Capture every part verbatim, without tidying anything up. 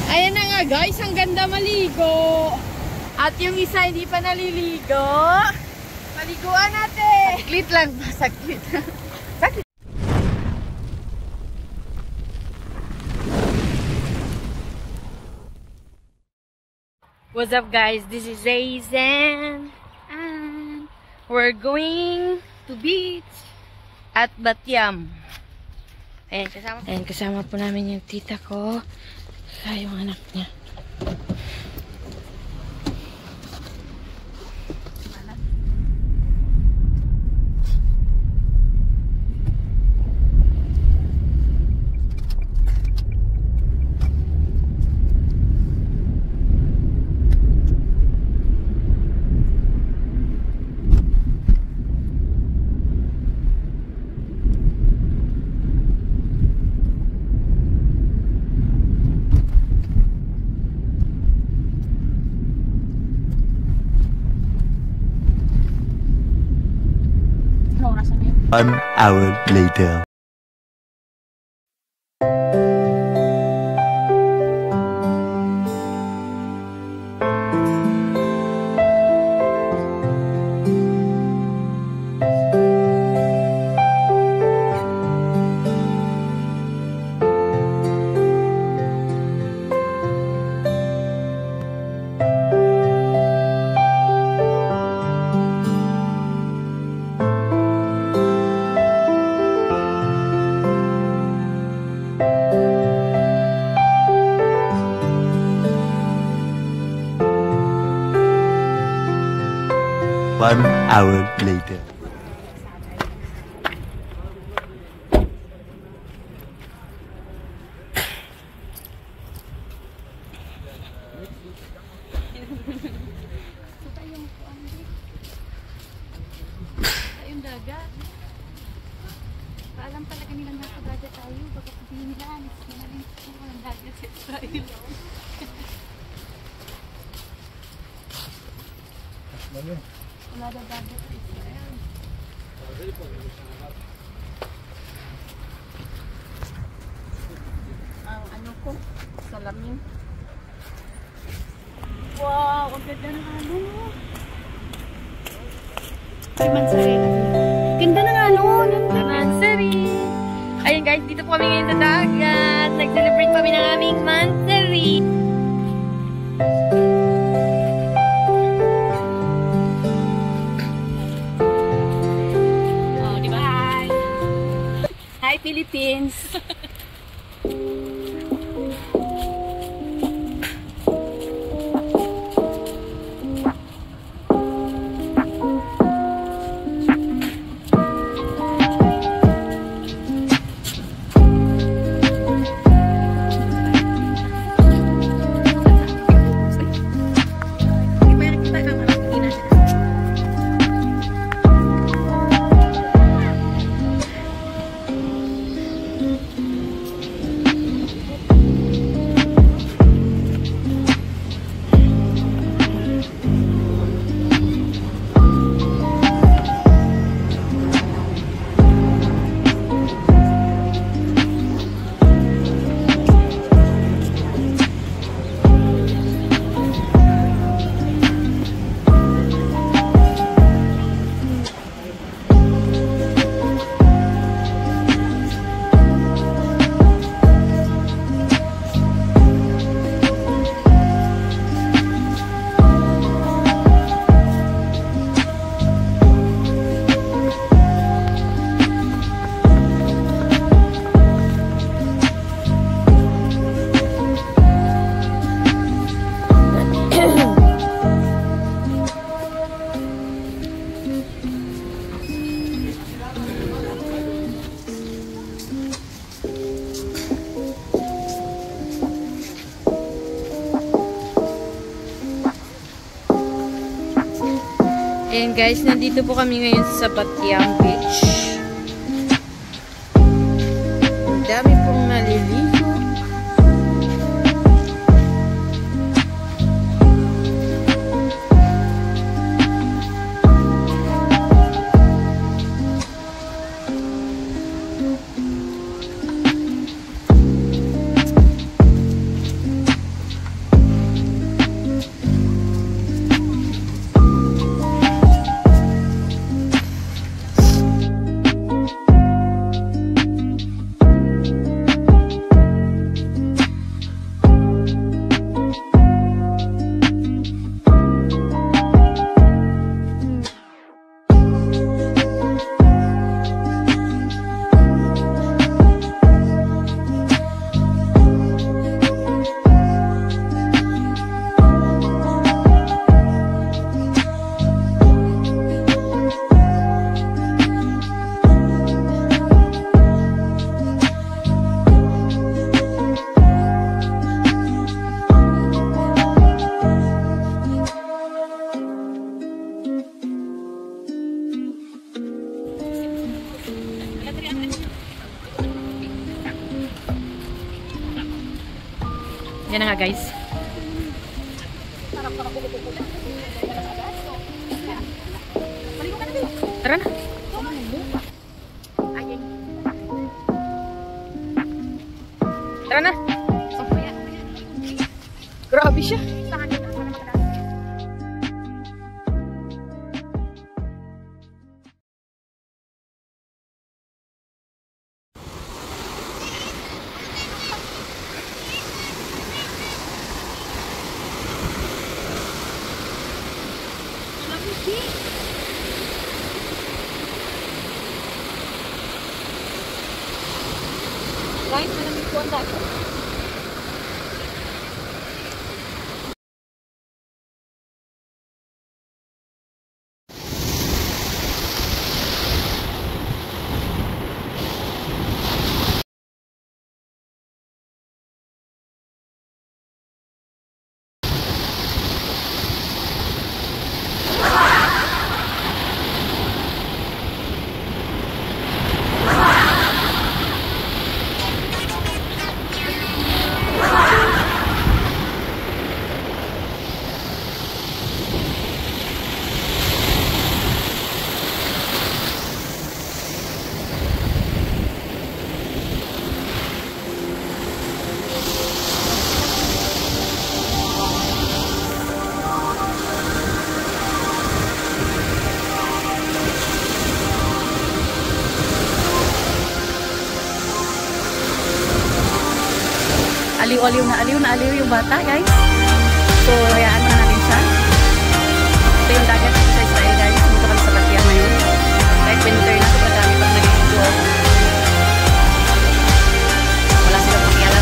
Ayan na nga guys, ang ganda maligo. At yung isa hindi pa naliligo. Maliguan natin. Saglit lang. Saglit. Saglit. What's up guys? This is Raisin. And we're going to beach at Batyam. Ayan, kasama, Ayan, kasama po namin yung tita ko. Saka yung anak niya. One hour later. One hour later. Yung dagat. Paalam talaga nilang nasa dagat tayo. Baka sabihin nila, anis na namin po ang dagat sa Israel. Wala na dagat sa Israel. Ang ano ko, salamin. Wow, ang ganda ng ano. Ay, Mansari. Ganda ng ano, ng Mansari. Ayun guys, dito po kami ngayon sa dagat. Nag-celebrate kami ng aming Mansari. Oh, di ba? Hi! Hi, Philippines! Ayan guys, nandito po kami ngayon sa Batyam Beach. Ang dami pong naliligo. Yan na nga guys. Tara na. Tara na. Grabe siya. Guys, malamig po ang dagat. Aliw-aliw na aliw na aliw yung bata, guys. So, hayaan mo na natin siya. Ito yung dagat sa Israel, guys. Dito kami sa Batyan ngayon. Kahit winter na, sobrang dami pag nag-enjoy. Wala silang pakialam.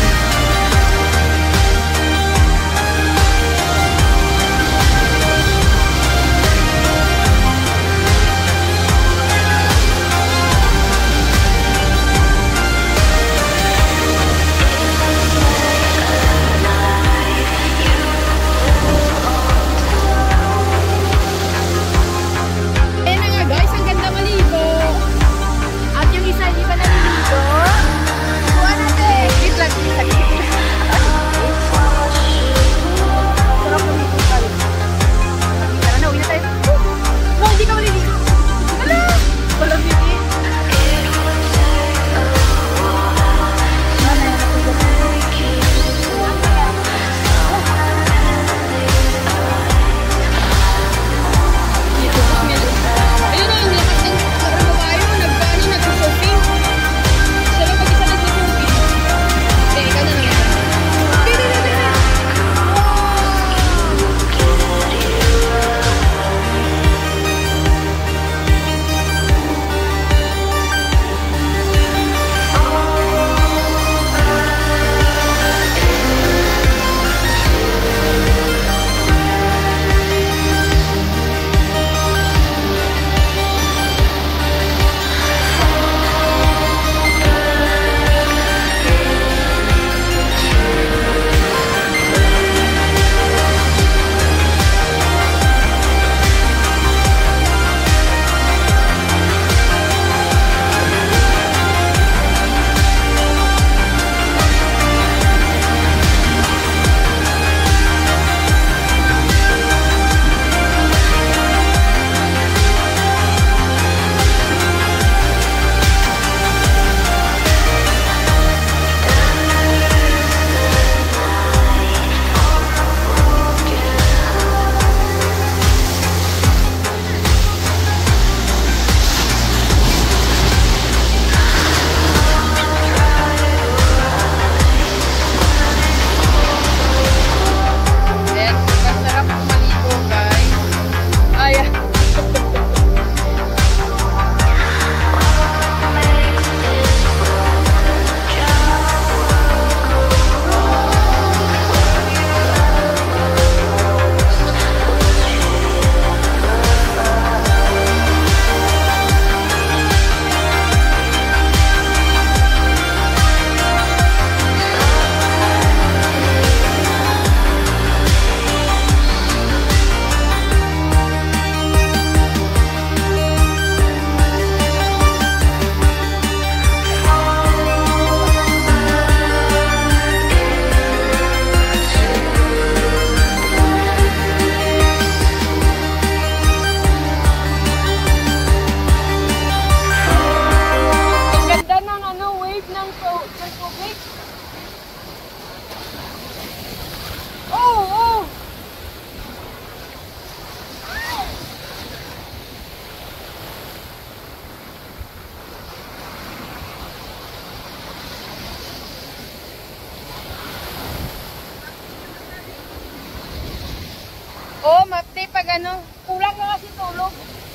Oh, mapte pag ano. Kulang na kasi tulog.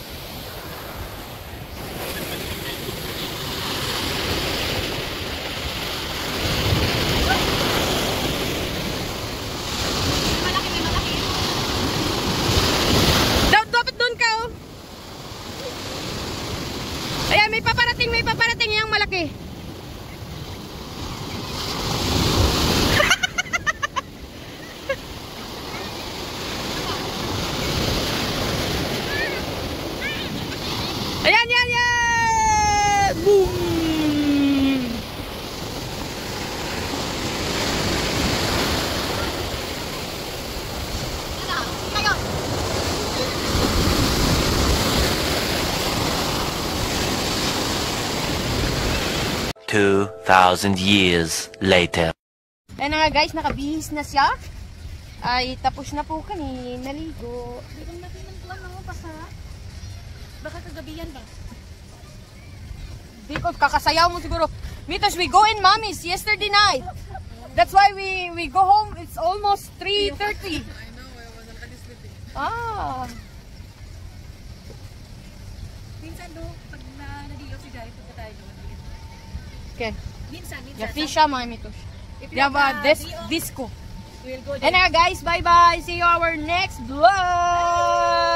Malaki, may malaki. Daw, dapat doon ka, oh. Ayan, may paparating, may paparating yung malaki. Ayan, yan, yan! Boom! Two thousand years later. Ayan na nga guys, nakabihis na siya. Ay, tapos na po kami naligo. Biglang natin ng tuwan mo pa sa... Baka kagabi yan ba? Because kakasayaw mo siguro. Mitos, we go in mommy's yesterday night. That's why we we go home. It's almost three thirty. I know, I wasn't really sleeping. Ah. Minsan do, pag na nadiyo si Dahil, punta tayo doon. Okay. Minsan, minsan. Yeah, fish siya mga mitos. If We have a uh, dis day off, disco. we'll go And there. uh, guys, bye bye. See you our next vlog.